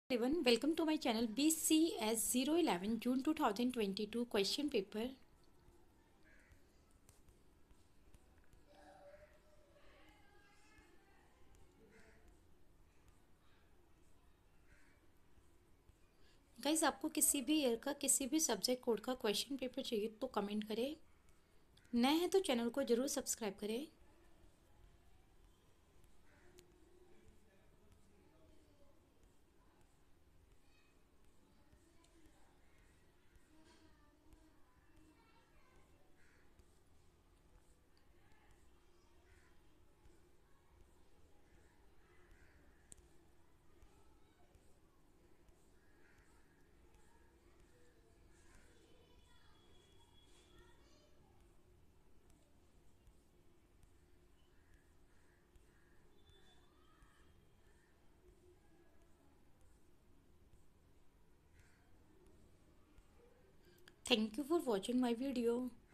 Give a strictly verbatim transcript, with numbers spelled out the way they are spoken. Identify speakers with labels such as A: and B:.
A: Everyone, welcome to my channel B C S zero eleven June two thousand twenty-two question paper. Guys, आपको किसी भी year का किसी भी सब्जेक्ट कोड का क्वेश्चन पेपर चाहिए तो कमेंट करें। नए हैं तो चैनल को ज़रूर सब्सक्राइब करें। Thank you for watching my video.